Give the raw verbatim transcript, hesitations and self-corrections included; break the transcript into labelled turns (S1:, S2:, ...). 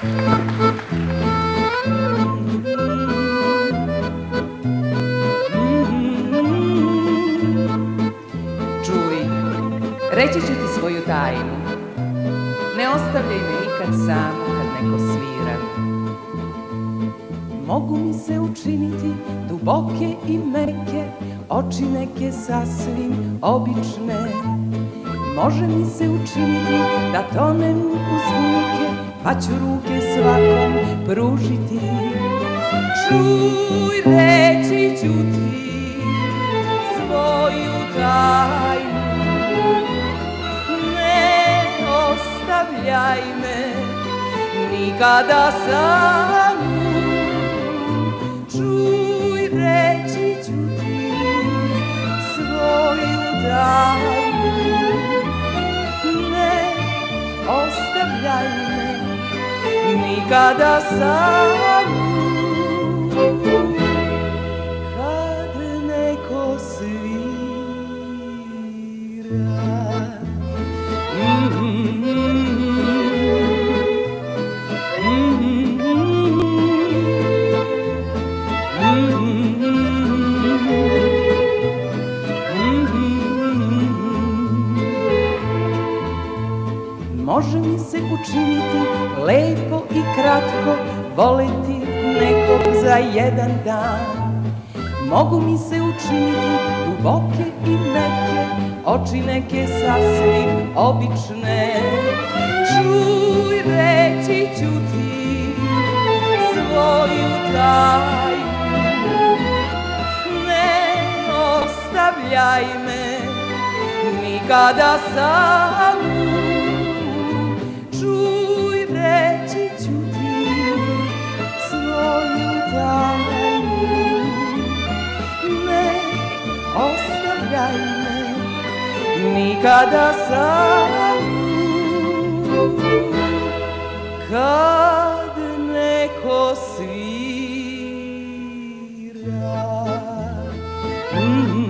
S1: Reći ću ti svoju tajnu, ne ostavljaj me nikad samu kad neko svira. Mogu mi se učiniti duboke i meke, oči neke sasvim obične. Može mi se učiniti da tonem u zvuke, pa ću ruke svakom pružiti. Čuj, reći ću ti svoju tajnu, ostavljaj me nikada samu. Čuj, reći ću ti svoju tajnu, ne ostavljaj me nikada samu. Kad neko svira, može mi se učiniti lepo i kratko, voleti nekog za jedan dan. Mogu mi se učiniti duboke i meke, oči neke sasvim obične. Čuj, reći ću ti svoju tajnu, ne ostavljaj me nikada samu. Čuj, reći ću ti svoju tajnu, ne ostavljaj me nikada samu. Kad neko svira, mm-hmm.